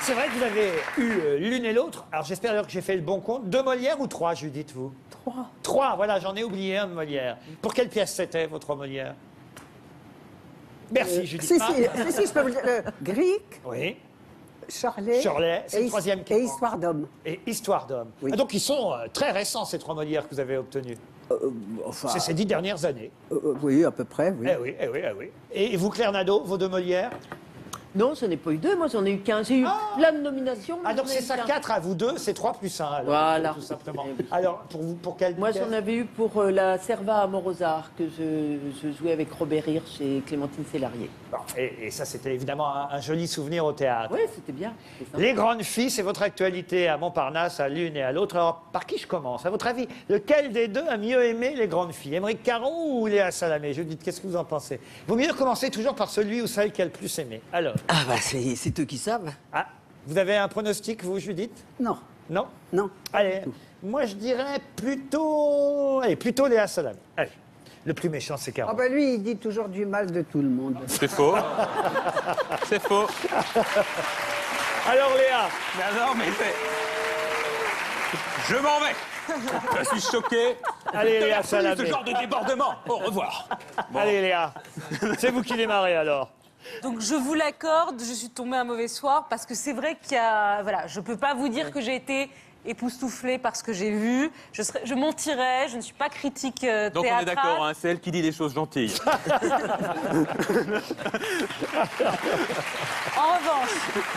C'est vrai que vous avez eu l'une et l'autre. Alors j'espère d'ailleurs que j'ai fait le bon compte. 2 Molières ou 3, Judith, vous? 3. 3, voilà, j'en ai oublié un de Molière. Pour quelle pièce c'était, votre Molière? Merci, Judith. Si, je peux vous dire. Grec, Oui. Shirley, c'est le troisième qui et manque. Histoire d'homme. Et Histoire d'homme. Oui. Ah, donc ils sont très récents, ces 3 Molières que vous avez obtenus. Enfin, C'est ces 10 dernières années. oui, à peu près, oui. Eh oui, eh oui, eh oui. Et vous, Claire Nadeau, vos 2 Molières? Non, je n'ai pas eu 2, moi j'en ai eu 15. J'ai eu plein de nominations. Ah, mais donc j'en ai c'est eu ça, 15. 4 à vous 2, c'est 3 plus 1, alors, Voilà. tout simplement. Alors, pour vous, pour quelle Moi pièce? j'en avais eu pour la Serva à Morozard, que je jouais avec Robert Hirsch et Clémentine Sélarié. Bon, et ça, c'était évidemment un joli souvenir au théâtre. Oui, c'était bien. c'était sympa. Les grandes filles, c'est votre actualité à Montparnasse, à l'une et à l'autre. Alors, par qui je commence? À votre avis, lequel des deux a mieux aimé les grandes filles? Émeric Caron ou Léa Salamé? Judith, qu'est-ce que vous en pensez? Vaut mieux commencer toujours par celui ou celle qui a le plus aimé. Alors, Ah bah c'est eux qui savent. ah, vous avez un pronostic, vous, Judith? Non, Non? non. Allez, moi je dirais plutôt... Allez, plutôt Léa Salamé. Allez, le plus méchant, c'est Caron. Ah ben lui, il dit toujours du mal de tout le monde. C'est faux. C'est faux. Alors, Léa, Non, mais c'est... Je m'en vais. Je suis choqué. allez, De Léa la folie, Salamé. ce genre de débordement. Au revoir. Allez, Léa, c'est vous qui démarrez, alors. Donc je vous l'accorde, je suis tombée un mauvais soir parce que c'est vrai qu'il y a... Voilà, je peux pas vous dire que j'ai été époustouflée par ce que j'ai vu. Je mentirais, je ne suis pas critique théâtrale. Donc on est d'accord, hein, c'est elle qui dit des choses gentilles. En revanche,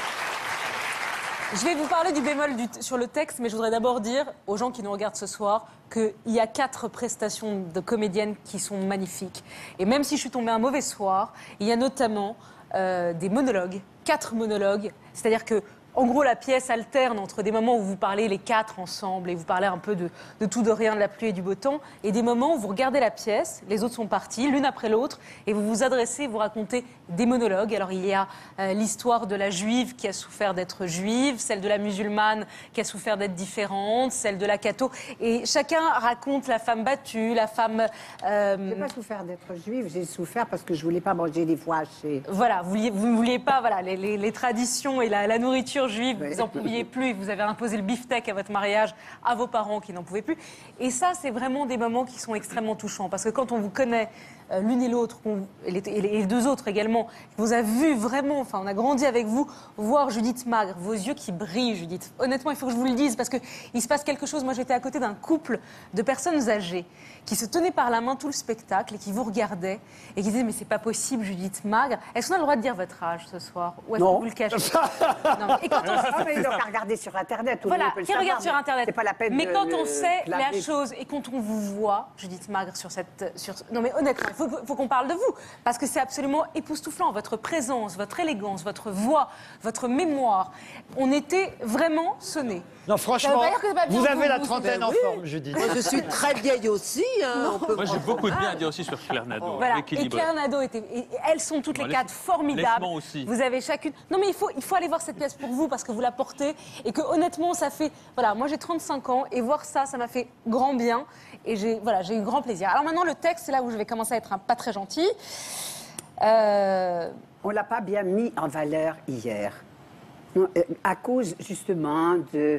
je vais vous parler du bémol sur le texte, mais je voudrais d'abord dire aux gens qui nous regardent ce soir qu'il y a 4 prestations de comédiennes qui sont magnifiques. Et même si je suis tombée un mauvais soir, il y a notamment des monologues, 4 monologues. C'est-à-dire que, en gros, la pièce alterne entre des moments où vous parlez les 4 ensemble et vous parlez un peu de tout, de rien, de la pluie et du beau temps, et des moments où vous regardez la pièce, les autres sont partis, l'une après l'autre, et vous vous adressez, vous racontez des monologues. Alors il y a l'histoire de la juive qui a souffert d'être juive, celle de la musulmane qui a souffert d'être différente, celle de la catho, et chacun raconte la femme battue, la femme... J'ai pas souffert d'être juive, j'ai souffert parce que je voulais pas manger des foies hachées. Voilà, vous ne vouliez pas, voilà, les traditions et la nourriture juive, Oui. vous n'en pouviez plus, vous avez imposé le beefsteak à votre mariage, à vos parents qui n'en pouvaient plus. Et ça, c'est vraiment des moments qui sont extrêmement touchants, parce que quand on vous connaît l'une et l'autre, et les deux autres également, vous a vu vraiment, enfin on a grandi avec vous, voir Judith Magre, vos yeux qui brillent, Judith. Honnêtement, il faut que je vous le dise, parce qu'il se passe quelque chose. Moi, j'étais à côté d'un couple de personnes âgées qui se tenaient par la main tout le spectacle et qui vous regardaient et qui disaient mais c'est pas possible, Judith Magre. Est-ce qu'on a le droit de dire votre âge ce soir ou est-ce que Non. vous le cachez? Non. Et quand on Ah mais il doit pas regarder sur Internet. Tout le voilà, monde peut le qui savoir, regarde sur mais Internet. C'est pas la peine mais de quand on le sait la clamer. chose et quand on vous voit, Judith Magre, non mais honnêtement, il faut qu'on parle de vous. Parce que c'est absolument époustouflant. Votre présence, votre élégance, votre voix, votre mémoire. On était vraiment sonnés. Non, franchement, Ça veut pas dire que c'est pas bien vous pour avez la vous, trentaine en oui. forme, Judith. Moi je suis très vieille aussi. Hein, on peut Moi, j'ai prendre- beaucoup de bien à dire aussi sur Claire Nadeau. Voilà. Et Équilibré. Claire Nadeau était. Et elles sont toutes les Non, 4 formidables. laisse-moi aussi. Vous avez chacune. Non, mais il faut aller voir cette pièce pour vous parce que vous la portez et que honnêtement, ça fait. Voilà, moi j'ai 35 ans et voir ça, ça m'a fait grand bien et j'ai eu grand plaisir. Alors maintenant, le texte, c'est là où je vais commencer à être pas très gentille. On l'a pas bien mis en valeur hier. Non, à cause justement de...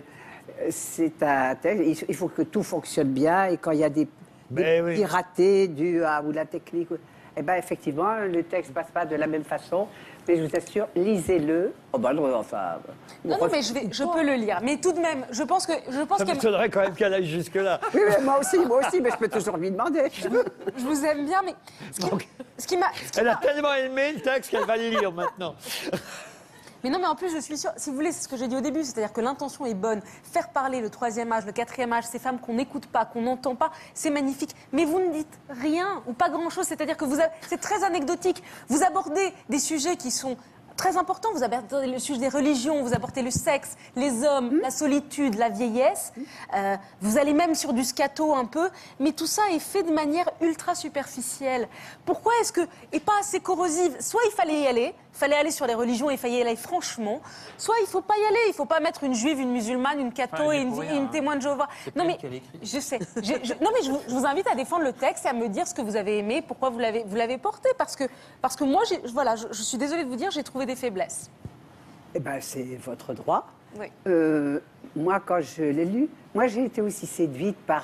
il faut que tout fonctionne bien et quand il y a des Ben oui. petits ratés dus à ou la technique, eh ben effectivement, le texte passe pas de la même façon. Mais je vous assure, lisez-le. Oh ben non, enfin... Non, mais je peux le lire. Mais tout de même, je pense Ça qu'elle- m'étonnerait quand même qu'elle aille jusque-là. Oui, mais moi aussi, mais je peux toujours lui demander. je vous aime bien, mais ce qui m'a... Elle a tellement aimé le texte qu'elle va le lire maintenant. Mais non, mais en plus, je suis sûre, si vous voulez, c'est ce que j'ai dit au début, c'est-à-dire que l'intention est bonne. Faire parler le 3e âge, le 4e âge, ces femmes qu'on n'écoute pas, qu'on n'entend pas, c'est magnifique. Mais vous ne dites rien ou pas grand-chose, c'est-à-dire que c'est très anecdotique. Vous abordez des sujets qui sont très importants. Vous abordez le sujet des religions, vous abordez le sexe, les hommes, la solitude, la vieillesse. Vous allez même sur du scato un peu, mais tout ça est fait de manière ultra superficielle. Pourquoi est-ce que, et pas assez corrosive? Soit il fallait aller sur les religions et il fallait y aller franchement, soit il ne faut pas y aller, il ne faut pas mettre une juive, une musulmane, une catho et une témoin de Jéhovah. Non mais, je sais, non mais je vous invite à défendre le texte et à me dire ce que vous avez aimé, pourquoi vous l'avez porté, parce que moi, je suis désolée de vous dire, j'ai trouvé des faiblesses. Eh ben, c'est votre droit. Oui. Moi, quand je l'ai lu, moi, j'ai été aussi séduite par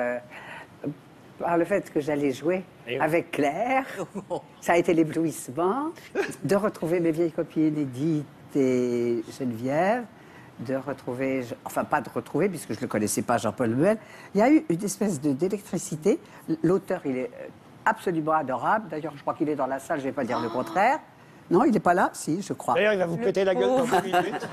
le fait que j'allais jouer avec Claire. Ça a été l'éblouissement de retrouver mes vieilles copines Edith et Geneviève, de retrouver, enfin pas de retrouver puisque je ne le connaissais pas, Jean-Paul Muel. Il y a eu une espèce d'électricité. L'auteur, il est absolument adorable. D'ailleurs, je crois qu'il est dans la salle, je ne vais pas dire le contraire. Non, il n'est pas là? Si, je crois. D'ailleurs, il va vous péter la gueule dans 2 minutes.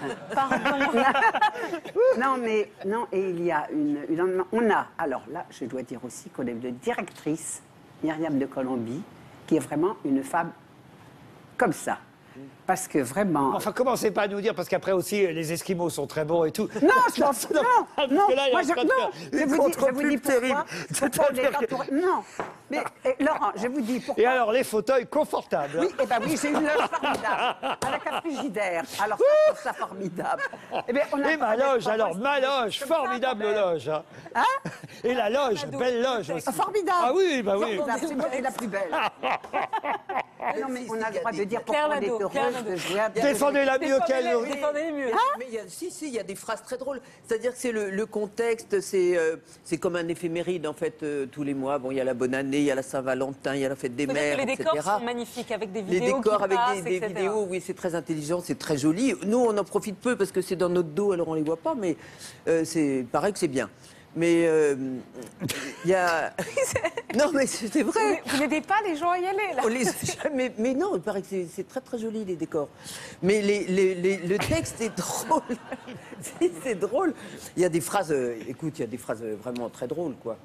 Non, et il y a on a, alors là, je dois dire aussi qu'on a une directrice, Myriam de Colombie, qui est vraiment une femme comme ça. Parce que vraiment... Enfin, commencez pas à nous dire, parce qu'après aussi, les Esquimaux sont très bons et tout. Non, non, que là, il est en train de faire une je vous dis terrible. pourquoi on est entouré. Non, mais Laurent, je vous dis pourquoi. Et alors, les fauteuils confortables. Oui, eh ben oui, j'ai une loge formidable, avec un frigidaire. Alors ça, je trouve ça formidable. Eh bien, on a Et ma loge, alors, ma loge, formidable loge. Hein. Et la loge, belle loge aussi. Formidable. Ah oui, bah oui. Formidable, c'est moi qui est la plus belle. Non, mais on a le droit de dire pourquoi on est heureuse de jouer à Défendez-la mieux qu'elle. Défendez mieux. Mais il y a des phrases très drôles. C'est-à-dire que c'est le contexte, c'est comme un éphéméride en fait tous les mois. Bon, il y a la bonne année, il y a la Saint-Valentin, il y a la fête des mères, Les etc. décors sont magnifiques avec des Les vidéos décors qui avec passent, des etc. vidéos, oui, c'est très intelligent, c'est très joli. Nous, on en profite peu parce que c'est dans notre dos, alors on les voit pas, mais c'est pareil que c'est bien. Mais il y a... Non, mais c'est vrai. Vous n'aidez pas les gens à y aller, là. Mais non, il paraît que c'est très très joli les décors. Mais le texte est drôle. C'est drôle. Il y a des phrases, écoute, il y a des phrases vraiment très drôles, quoi.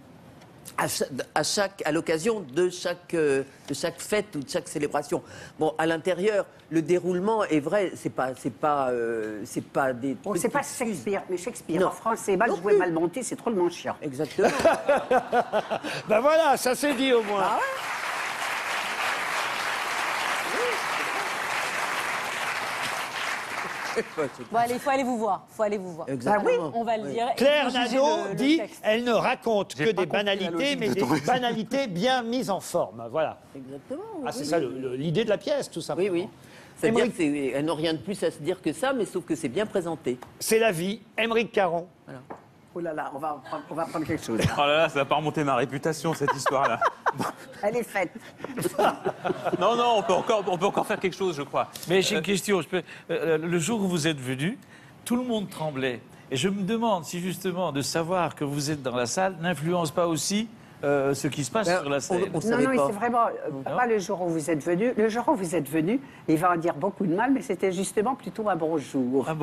À l'occasion de chaque fête ou de chaque célébration. Bon, à l'intérieur, le déroulement est vrai, c'est pas des. Bon, c'est pas Shakespeare, mais Shakespeare Non. en français, mal joué, mal monté, c'est drôlement chiant. Exactement. Ben voilà, ça c'est dit au moins. Bon, allez, il faut aller vous voir. Exactement. On va le dire. Claire Et vous jugez Nadeau le dit texte. elle ne raconte J'ai que pas des compris la banalités, logique mais de des ton raisonnement. banalités bien mises en forme. Voilà. Exactement. Ah, c'est ça l'idée de la pièce, tout simplement. Oui, oui. C'est-à-dire qu'elles n'ont rien de plus à se dire que ça, mais sauf que c'est bien présenté. C'est la vie. Émeric Caron. Voilà. Oh là là, on va prendre quelque chose. Oh là là, ça va pas remonter ma réputation, cette histoire-là. Elle est faite. Non, non, on peut encore faire quelque chose, je crois. Mais j'ai une question. Le jour où vous êtes venu, tout le monde tremblait. Et je me demande si justement de savoir que vous êtes dans la salle n'influence pas aussi ce qui se passe sur la scène. On Non, savait non, pas. c'est vraiment pas le jour où vous êtes venu. Le jour où vous êtes venu, il va en dire beaucoup de mal, mais c'était justement plutôt un bon jour. Ah bon,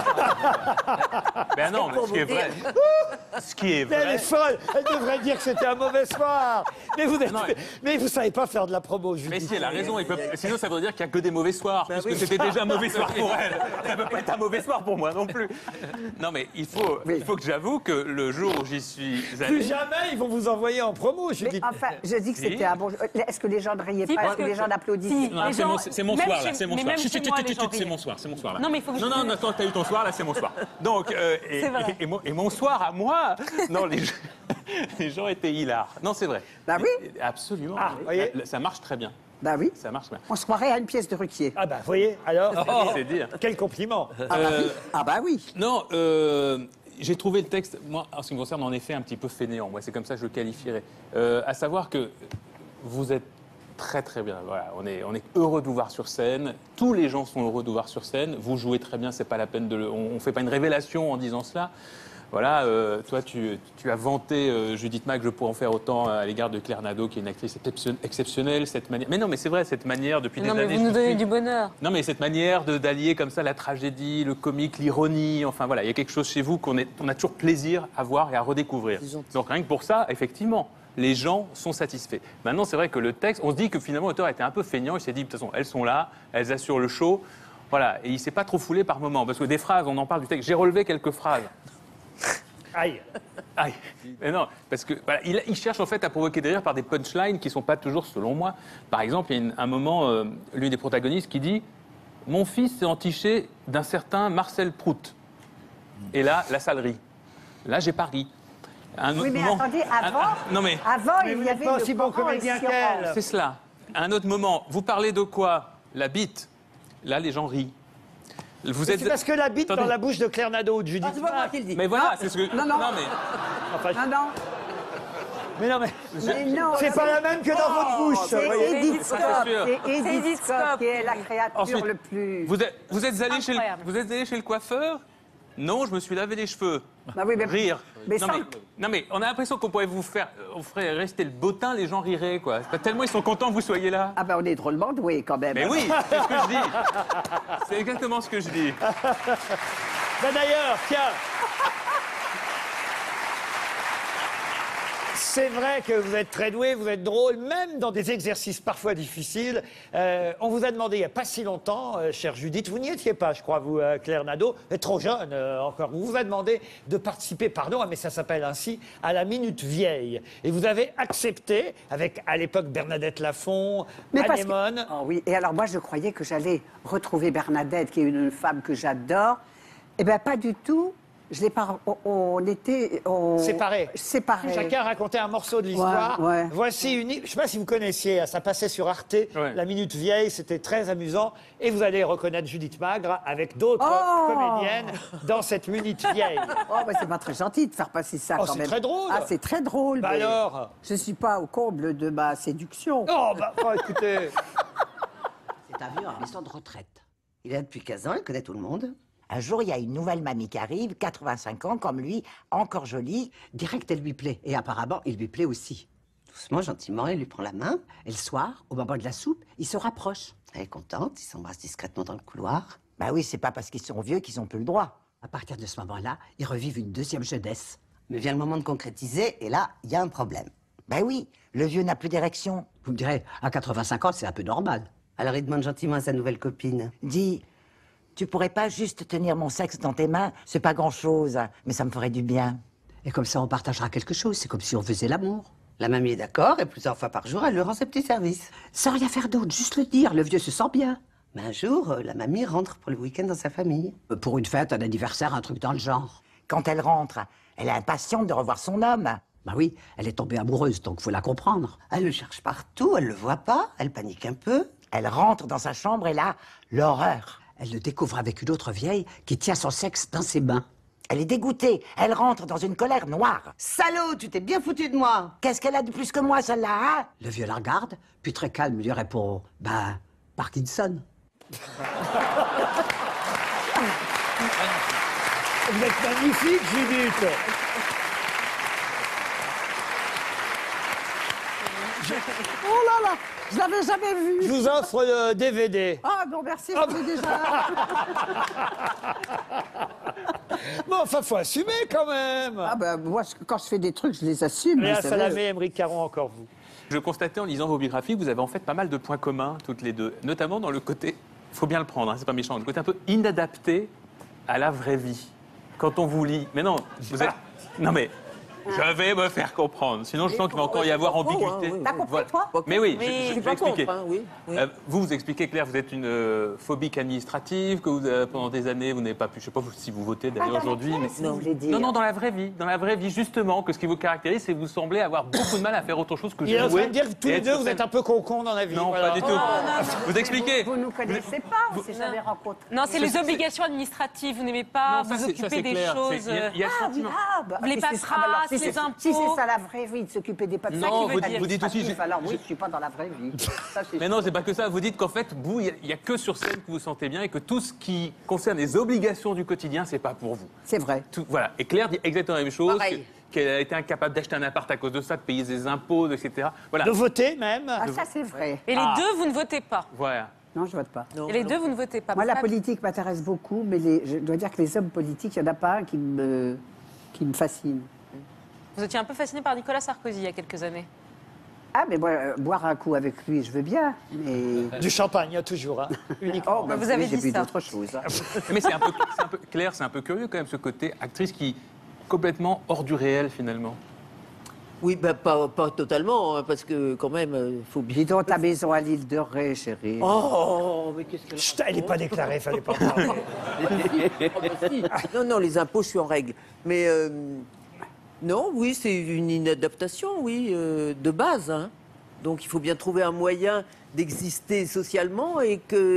Ben non, mais ce qui est vrai. Ce qui est Mais elle est vrai. folle. Elle devrait dire que c'était un mauvais soir. Mais vous Non, mais- savez pas faire de la promo, Judith. Mais si, elle a raison. Sinon, ça voudrait dire qu'il n'y a que des mauvais soirs. Puisque c'était déjà un mauvais soir pour elle. Ça ne peut pas être un mauvais soir pour moi non plus. Non, mais il faut que j'avoue que le jour où j'y suis Plus allé. jamais ils vont vous envoyer en promo, Mais Judith. enfin, je dis que c'était un bon jour. Est-ce que les gens ne riaient Si, pas? parce Est-ce que que- les gens n'applaudissaient Si. pas? Non, Les c'est gens- mon même soir, chez- là, c'est mon mais soir. même chez moi, les gens C'est riaient. mon soir, c'est mon soir, là. Non, mais il faut que je- Non, quand t'as eu ton soir, là, c'est mon soir. Donc, C'est vrai. et mon soir à moi, non, les gens étaient hilars. Non, c'est vrai. Bah oui. Absolument. Ah, voyez. Ça marche très bien. Bah oui. Ça marche bien. On se croirait à une pièce de Ruquier. Ah bah, vous voyez, alors, C'est dire. quel compliment. Ah bah oui. Non, j'ai trouvé le texte, moi, en ce qui me concerne, en effet, un petit peu fainéant. Moi, c'est comme ça que je le qualifierais. À savoir que vous êtes très très bien. Voilà, on est heureux de vous voir sur scène. Tous les gens sont heureux de vous voir sur scène. Vous jouez très bien. C'est pas la peine on fait pas une révélation en disant cela. Voilà, toi, tu as vanté Judith Mac, je pourrais en faire autant à l'égard de Claire Nadeau, qui est une actrice exceptionnelle. Cette manière... Mais non, mais c'est vrai, cette manière, depuis Non, des mais années... vous nous je donnez suis- du bonheur. Non, mais cette manière d'allier comme ça la tragédie, le comique, l'ironie, enfin voilà, il y a quelque chose chez vous qu'on a toujours plaisir à voir et à redécouvrir. C'est gentil. Donc rien que pour ça, effectivement, les gens sont satisfaits. Maintenant, c'est vrai que le texte, on se dit que finalement l'auteur était un peu feignant, il s'est dit, de toute façon, elles sont là, elles assurent le show, voilà, et il s'est pas trop foulé par moment, parce que des phrases, on en parle du texte, j'ai relevé quelques phrases. Aïe. Aïe. Mais non, parce que voilà, il cherche en fait à provoquer des rires par des punchlines qui ne sont pas toujours selon moi. Par exemple, il y a un moment, l'une des protagonistes qui dit « Mon fils s'est entiché d'un certain Marcel Prout ». Et là, la salle rit. Là, j'ai pas ri. Un autre Oui, mais moment- attendez, avant, non mais, avant Mais vous il y n'êtes avait pas le aussi bon Coran comédien et Sioran. qu'elle. c'est cela. À un autre moment, vous parlez de quoi? La bite. Là, les gens rient. Vous êtes... C'est parce que la bite Attendez. dans la bouche de Claire Nadeau ou de Judith Ah, c'est pas moi Bach. qui le dis. Mais voilà, c'est ce que... non, non. mais... Enfin, Non, non, mais non, mais mais non. c'est pas la même que dans votre bouche. C'est vous voyez. Edith Ça, Scott. c'est sûr. C'est Edith Edith Scott Scott. qui est la créature Ensuite, le plus... Vous êtes allé chez Incroyable. vous êtes allé chez le coiffeur? Non, je me suis lavé les cheveux. Bah oui, mais- Rire. mais non, sans- non, mais on a l'impression qu'on pourrait vous faire... On ferait rester le bottin, les gens riraient, quoi. C'est pas tellement ils sont contents que vous soyez là. Ah ben on est drôlement doués quand même. Mais oui, c'est ce que je dis. C'est exactement ce que je dis. Ben d'ailleurs, tiens. C'est vrai que vous êtes très doué, vous êtes drôle, même dans des exercices parfois difficiles. On vous a demandé il n'y a pas si longtemps, chère Judith, vous n'y étiez pas, je crois, vous, Claire Nadeau, vous êtes trop jeune encore. On vous a demandé de participer, pardon, mais ça s'appelle ainsi, à la Minute Vieille. Et vous avez accepté, avec à l'époque Bernadette Lafont, Mais parce que- Anémone. Oh oui, et alors moi je croyais que j'allais retrouver Bernadette, qui est une femme que j'adore. Eh bien pas du tout. Je l'ai pas. On était Séparés. Séparés. Chacun racontait un morceau de l'histoire. Ouais, ouais. Voici une... Je ne sais pas si vous connaissiez, ça passait sur Arte, Ouais. La Minute Vieille, c'était très amusant. Et vous allez reconnaître Judith Magre avec d'autres Oh comédiennes dans cette Minute Vieille. Oh, bah, c'est pas très gentil de faire passer ça Oh, quand c'est même. très drôle. Ah, c'est très drôle. Bah mais alors je suis pas au comble de ma séduction. Oh, bah, écoutez. C'est un vieux en maison de retraite. Il est là depuis 15 ans, il connaît tout le monde. Un jour, il y a une nouvelle mamie qui arrive, 85 ans, comme lui, encore jolie. Direct, elle lui plaît. Et apparemment, il lui plaît aussi. Doucement, gentiment, il lui prend la main. Et le soir, au moment de la soupe, ils se rapprochent. Elle est contente, ils s'embrassent discrètement dans le couloir. Bah oui, c'est pas parce qu'ils sont vieux qu'ils ont plus le droit. À partir de ce moment-là, ils revivent une deuxième jeunesse. Mais vient le moment de concrétiser, et là, il y a un problème. Bah oui, le vieux n'a plus d'érection. Vous me direz, à 85 ans, c'est un peu normal. Alors il demande gentiment à sa nouvelle copine. Dis, tu pourrais pas juste tenir mon sexe dans tes mains? C'est pas grand-chose, mais ça me ferait du bien. Et comme ça, on partagera quelque chose. C'est comme si on faisait l'amour. La mamie est d'accord, et plusieurs fois par jour, elle lui rend ses petits services. Sans rien faire d'autre, juste le dire. Le vieux se sent bien. Mais un jour, la mamie rentre pour le week-end dans sa famille. Pour une fête, un anniversaire, un truc dans le genre. Quand elle rentre, elle est impatiente de revoir son homme. Bah oui, elle est tombée amoureuse, donc faut la comprendre. Elle le cherche partout, elle le voit pas, elle panique un peu. Elle rentre dans sa chambre et là, l'horreur. Elle le découvre avec une autre vieille qui tient son sexe dans ses mains. Elle est dégoûtée. Elle rentre dans une colère noire. Salaud, tu t'es bien foutu de moi. Qu'est-ce qu'elle a de plus que moi, celle-là, hein? Le vieux la regarde, puis très calme lui répond, bah, Parkinson. Vous êtes magnifique, Judith. Oh là là, je l'avais jamais Je vu. vous offre le DVD. Ah non, merci, je l'ai déjà. Bon, enfin, faut assumer quand même. Ah ben moi, quand je fais des trucs, je les assume. Léa vous savez. Salamé, Émeric Caron, encore vous. Je constatais en lisant vos biographies que vous avez en fait pas mal de points communs, toutes les deux. Notamment dans le côté, il faut bien le prendre, hein, c'est pas méchant, le côté un peu inadapté à la vraie vie. Quand on vous lit. Mais non, vous êtes. Non mais. Je vais me faire comprendre. Sinon, je sens qu'il va encore y avoir ambiguïté. T'as compris, toi? Mais oui, Oui, je je vais pas expliquer. contre, hein, oui. Oui. Vous expliquez, Claire, vous êtes une phobique administrative, que vous, pendant des années, vous n'avez pas pu, je ne sais pas si vous votez d'ailleurs aujourd'hui. Mais... vous voulez dire. Non, dans la vraie vie, justement, que ce qui vous caractérise, c'est que vous semblez avoir beaucoup de mal à faire autre chose que Il est en train jouer. de dire que tous et les être deux, sur vous scène. êtes un peu con dans la vie. Non, voilà. pas du tout. Vous expliquez. Vous ne nous connaissez pas, on s'est jamais rencontrés. Non, c'est les obligations administratives. Vous n'aimez pas Non, ça, vous c'est- ça, occuper c'est des clair. choses. C'est- il y a ce sentiment. bah, Les et c'est- paperasses, alors, si les c'est- impôts. Si c'est ça la vraie vie, de s'occuper des papiers. Non, vous dites- vous dites aussi- Alors oui, je suis pas dans la vraie vie. Ça, c'est Mais non, c'est pas que ça. Vous dites qu'en fait, vous, il n'y a que sur scène que vous vous sentez bien et que tout ce qui concerne les obligations du quotidien, c'est pas pour vous. C'est vrai. Voilà. Et Claire dit exactement la même chose. Pareil. Qu'elle a été incapable d'acheter un appart à cause de ça, de payer ses impôts, etc. Voilà. De voter même. Ah, ça, c'est vrai. Et les deux, vous ne votez pas. Voilà. Non, je vote pas. Et les deux, vous ne votez pas. Moi, la Parce que- politique m'intéresse beaucoup, mais je dois dire que les hommes politiques, il n'y en a pas un qui me fascine. Vous étiez un peu fasciné par Nicolas Sarkozy il y a quelques années. Ah, mais moi, boire un coup avec lui, je veux bien, mais... Du champagne, toujours. Hein. Uniquement. Oh, bah, vous avez j'ai dit bu ça. d'autres choses. hein. Mais c'est un peu, Claire, c'est un peu curieux quand même ce côté actrice qui est complètement hors du réel finalement. Oui, bah, pas totalement, hein, parce que quand même, il faut bien. Dis donc ta maison à l'île de Ré, chérie. Oh, mais qu'est-ce qu'elle Chut, elle n'est pas déclarée, fallait pas en parler. Ah, bah, si. Non, non, les impôts, je suis en règle. Mais non, oui, c'est une inadaptation, oui, de base. Hein. Donc il faut bien trouver un moyen d'exister socialement et que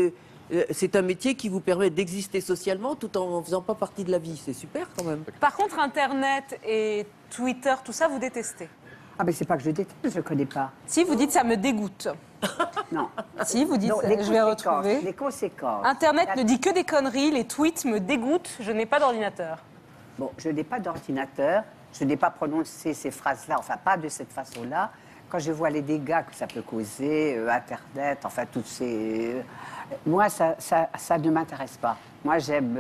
C'est un métier qui vous permet d'exister socialement tout en faisant pas partie de la vie. C'est super quand même. Par contre, Internet et Twitter, tout ça, vous détestez. Ah, mais c'est pas que je déteste, je connais pas. Si, vous dites ça me dégoûte. Non. Si, vous dites, Non, les je vais conséquences, retrouver. Les conséquences. Internet ne dit que des conneries, les tweets me dégoûtent, je n'ai pas d'ordinateur. Bon, je n'ai pas d'ordinateur, je n'ai pas prononcé ces phrases-là, enfin pas de cette façon-là. Quand je vois les dégâts que ça peut causer, Internet, enfin toutes ces... moi, ça ne m'intéresse pas. Moi, j'aime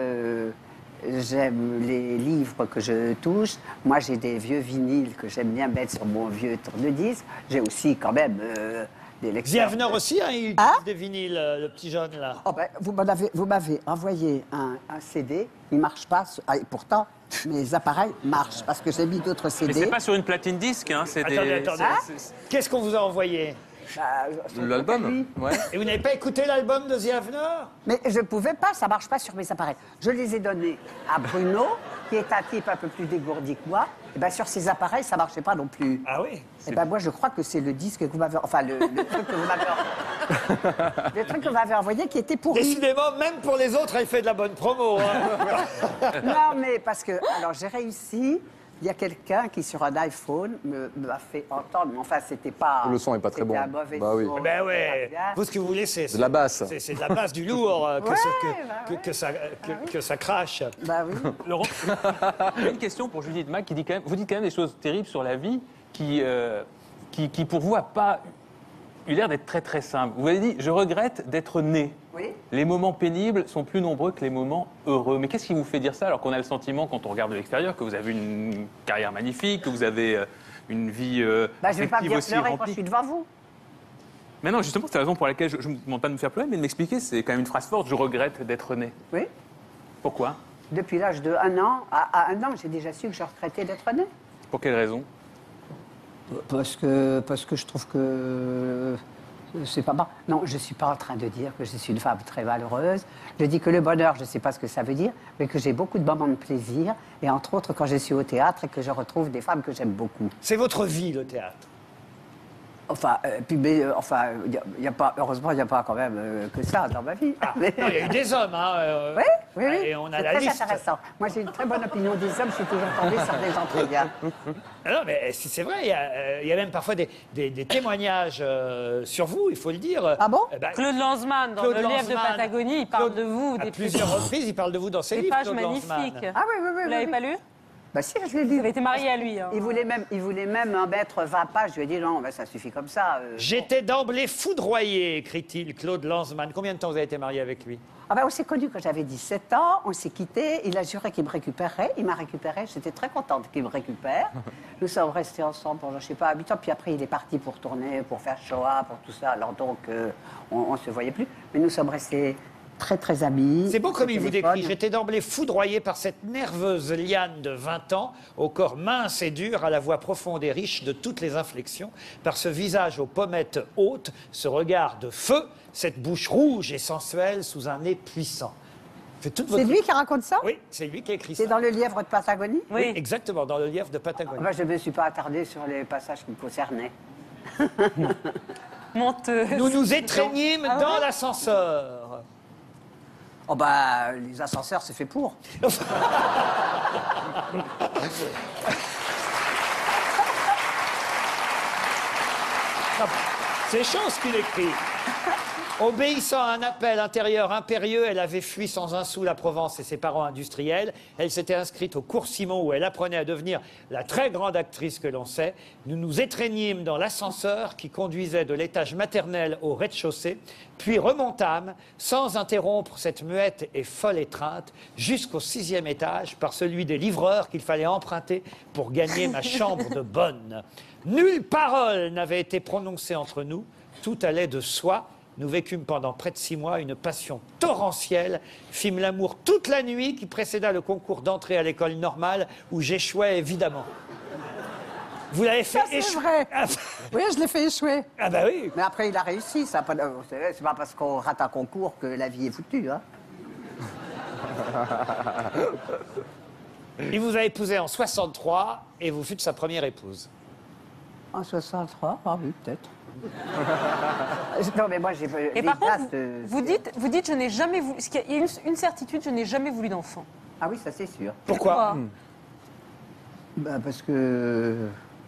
les livres que je touche. Moi, j'ai des vieux vinyles que j'aime bien mettre sur mon vieux tourne-disque. J'ai aussi quand même des lecteurs. Ziavner aussi, hein, il utilise des vinyles, le petit jeune là. Oh ben, vous m'avez envoyé un CD, il ne marche pas. Ah, et pourtant, mes appareils marchent parce que j'ai mis d'autres Mais CD. c'est pas sur une platine disque, hein, c'est des... Attendez. Qu'est-ce qu'on vous a envoyé? L'album, ouais. Et vous n'avez pas écouté l'album de Ziavner? Mais je ne pouvais pas, ça ne marche pas sur mes appareils. Je les ai donnés à Bruno, qui est un type un peu plus dégourdi que moi. Et ben sur ses appareils, ça ne marchait pas non plus. Ah oui? Et ben moi, je crois que c'est le disque que vous m'avez... Enfin, le truc que vous m'avez... le truc que vous m'avez envoyé qui était pourri. Décidément, même pour les autres, elle fait de la bonne promo. Hein. Non, mais parce que... Alors, j'ai réussi... Il y a quelqu'un qui, sur un iPhone, m'a fait entendre, mais enfin, c'était pas... Le son est pas très bon. C'était un mauvais Bah oui. son. Ben ouais. c'était pas bien. Vous, ce que vous voulez, c'est de la basse. C'est de la basse, du lourd, que ça crache. Bah oui. Laurent, j'ai une question pour Judith Mac qui dit quand même, vous dites quand même des choses terribles sur la vie qui pour vous, a pas eu l'air d'être très très simples. Vous avez dit, je regrette d'être né. Oui. Les moments pénibles sont plus nombreux que les moments heureux. Mais qu'est-ce qui vous fait dire ça alors qu'on a le sentiment, quand on regarde de l'extérieur, que vous avez une carrière magnifique, que vous avez une vie Bah, je ne vais pas affective bien aussi pleurer quand je remplie? suis devant vous. Mais non, justement, c'est la raison pour laquelle je ne vous demande pas de me faire pleurer, mais de m'expliquer. C'est quand même une phrase forte. Je regrette d'être né. Oui. Pourquoi? Depuis l'âge de 1 an, à 1 an, j'ai déjà su que je regrettais d'être né. Pour quelle raison? Parce que je trouve que c'est pas bon. Non, je ne suis pas en train de dire que je suis une femme très malheureuse. Je dis que le bonheur, je ne sais pas ce que ça veut dire, mais que j'ai beaucoup de moments de plaisir, et entre autres quand je suis au théâtre et que je retrouve des femmes que j'aime beaucoup. C'est votre vie, le théâtre. Enfin, y a pas, heureusement, il n'y a pas quand même que ça dans ma vie. Ah, non, il y a eu des hommes, hein. Oui, oui, oui. Et on a C'est la très liste. intéressant. Moi, j'ai une très bonne opinion des hommes. Je suis toujours tombée sur des gens très bien. Ah non, mais c'est vrai, il y a même parfois des témoignages sur vous, il faut le dire. Ah bon? Claude Lanzmann, dans Claude le livre de Lanzmann. Patagonie, il parle de vous. À plusieurs reprises, il parle de vous dans ses Des livres. pages Claude Lanzmann. magnifiques. Ah oui, oui, oui. Vous oui, l'avez oui. pas lu? Bah si, je l'ai lu. Vous avez été marié à lui. Hein. Il voulait même en mettre 20 pages. Je lui ai dit non, bah, ça suffit comme ça. J'étais d'emblée foudroyé, écrit-il, Claude Lanzmann. Combien de temps vous avez été marié avec lui? Ah bah, on s'est connus quand j'avais 17 ans, on s'est quittés, il a juré qu'il me récupérerait, il m'a récupéré, j'étais très contente qu'il me récupère. Nous sommes restés ensemble pendant, je sais pas, 8 ans, puis après il est parti pour tourner, pour faire Shoah, pour tout ça, alors donc on ne se voyait plus. Mais nous sommes restés très très amis. C'est beau comme il vous Téléphone. décrit. J'étais d'emblée foudroyé par cette nerveuse liane de 20 ans, au corps mince et dur, à la voix profonde et riche de toutes les inflexions, par ce visage aux pommettes hautes, ce regard de feu, cette bouche rouge et sensuelle sous un nez puissant. C'est lui qui raconte ça? Oui, c'est lui qui a écrit ça. C'est dans le lièvre de Patagonie? Oui, exactement, dans le lièvre de Ah Patagonie. bah, je ne me suis pas attardée sur les passages qui me concernaient. Menteuse. Nous nous étreignîmes Ah ouais dans l'ascenseur. Oh bah, les ascenseurs, c'est fait pour. C'est chaud ce qu'il écrit. Obéissant à un appel intérieur impérieux, elle avait fui sans un sou la Provence et ses parents industriels. Elle s'était inscrite au cours Simon où elle apprenait à devenir la très grande actrice que l'on sait. Nous nous étreignîmes dans l'ascenseur qui conduisait de l'étage maternel au rez-de-chaussée, puis remontâmes, sans interrompre cette muette et folle étreinte, jusqu'au 6e étage par celui des livreurs qu'il fallait emprunter pour gagner ma chambre de bonne. Nulle parole n'avait été prononcée entre nous, tout allait de soi. Nous vécûmes pendant près de 6 mois une passion torrentielle, fîmes l'amour toute la nuit qui précéda le concours d'entrée à l'école normale où j'échouais évidemment. Vous l'avez fait Ça, c'est échouer. vrai. Oui, je l'ai fait échouer. Ah bah oui. Mais après, il a réussi. Ça, c'est pas parce qu'on rate un concours que la vie est foutue. Hein. Il vous a épousé en 63 et vous fûtes sa première épouse. En 63, ah oui, peut-être. Non, mais moi, j'ai Et des par contre, dates, vous dites, je n'ai jamais voulu. Il y a une certitude, je n'ai jamais voulu d'enfant. Ah oui, ça c'est sûr. Pourquoi Ben, parce que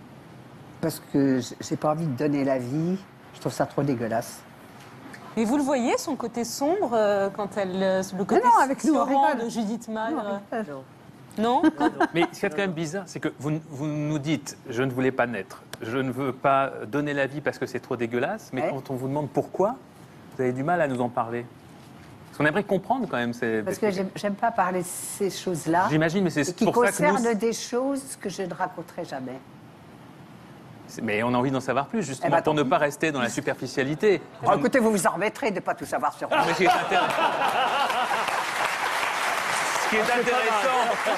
j'ai pas envie de donner la vie. Je trouve ça trop dégueulasse. Mais vous le voyez, son côté sombre, quand le côté non, avec nous, on Florent rigole. de Judith Magre. Non. Non. Mais ce qui est quand même bizarre, c'est que vous nous dites « je ne voulais pas naître, je ne veux pas donner la vie parce que c'est trop dégueulasse », mais Ouais. quand on vous demande pourquoi, vous avez du mal à nous en parler. Parce qu'on aimerait comprendre quand même. Parce que j'aime pas parler de ces choses-là. J'imagine, mais c'est Et qui pour ça que nous... concernent des choses que je ne raconterai jamais. Mais on a envie d'en savoir plus, justement, Eh ben, pour tant ne pis. pas rester dans la superficialité. Oh, écoutez, vous vous en remettrez de ne pas tout savoir sur moi. Mais ce qui est intéressant... Ce qui est intéressant...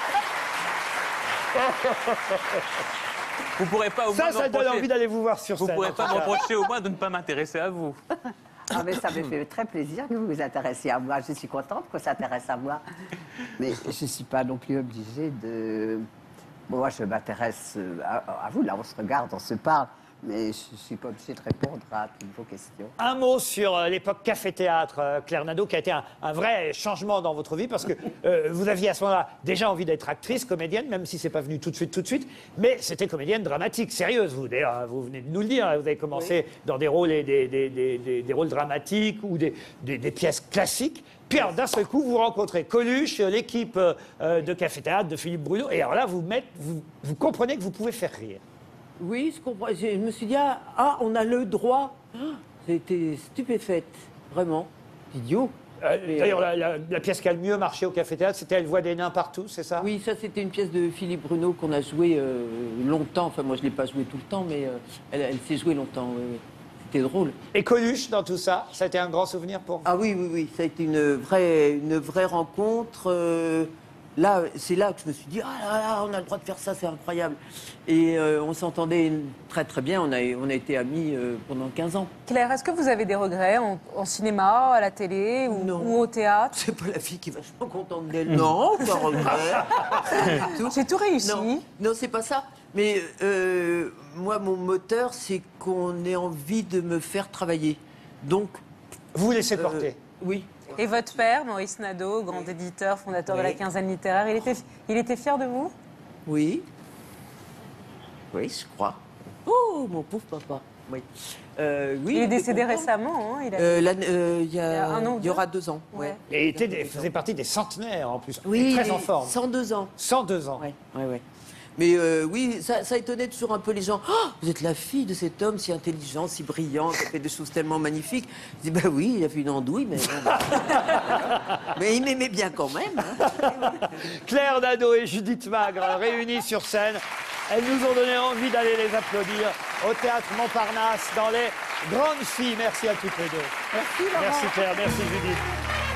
Vous pourrez pas au moins Ça donne envie d'aller vous voir sur Vous scène. pourrez pas me reprocher au moins de ne pas m'intéresser à vous. Ah, mais ça me fait très plaisir que vous vous intéressiez à moi. Je suis contente qu'on s'intéresse à moi. Mais je ne suis pas non plus obligée de... Bon, moi, je m'intéresse à vous. Là, on se regarde, on se parle. Mais je ne suis pas obligée de répondre à toutes vos questions. Un mot sur l'époque café-théâtre, Claire Nadeau, qui a été un vrai changement dans votre vie, parce que vous aviez à ce moment-là déjà envie d'être actrice, comédienne, même si c'est pas venu tout de suite, mais c'était comédienne dramatique, sérieuse. Vous, d'ailleurs, vous venez de nous le dire, vous avez commencé dans des rôles, des rôles dramatiques ou des pièces classiques. Puis alors, d'un seul coup, vous rencontrez Coluche, l'équipe de café-théâtre de Philippe Bruno, et alors là, vous comprenez que vous pouvez faire rire. Oui, je comprends. Je me suis dit, on a le droit. J'ai été stupéfaite, vraiment. Idiot. D'ailleurs, la pièce qui a le mieux marché au café-théâtre, c'était Elle voit des nains partout, c'est ça? Oui, ça c'était une pièce de Philippe Bruno qu'on a jouée longtemps. Enfin, moi je ne l'ai pas jouée tout le temps, mais elle s'est jouée longtemps. Oui, oui. C'était drôle. Et Coluche, dans tout ça, ça a été un grand souvenir pour vous? Ah oui, oui, oui. Ça a été une vraie rencontre. Là, c'est là que je me suis dit, ah là là, on a le droit de faire ça, c'est incroyable. Et on s'entendait très très bien, on a été amis pendant 15 ans. Claire, est-ce que vous avez des regrets en cinéma, à la télé ou au théâtre? C'est pas la fille qui est vachement contente d'elle. Non, pas regret. J'ai tout réussi. Non, c'est pas ça. Mais moi, mon moteur, c'est qu'on ait envie de me faire travailler. Donc... Vous laissez porter? Oui. Et votre père, Maurice Nadeau, grand éditeur, fondateur de la Quinzaine littéraire, il était fier de vous? Oui. Oui, je crois. Oh, mon pauvre papa. Oui. Oui, il est décédé récemment. Hein, il y a un an ou il y aura 2 ans. Ouais. Et faisait partie des centenaires en plus. Oui, très en forme. 102 ans. 102 ans. Ouais, ouais, ouais. Mais oui, ça étonnait toujours un peu les gens. Oh, vous êtes la fille de cet homme si intelligent, si brillant, qui a fait des choses tellement magnifiques. Je dis, ben oui, il a fait une andouille, mais bon. Mais il m'aimait bien quand même. Hein. Claire Nadeau et Judith Magre réunies sur scène. Elles nous ont donné envie d'aller les applaudir au Théâtre Montparnasse dans Les Grandes Filles. Merci à toutes les deux. Merci, Laurent. Merci Claire, merci Judith.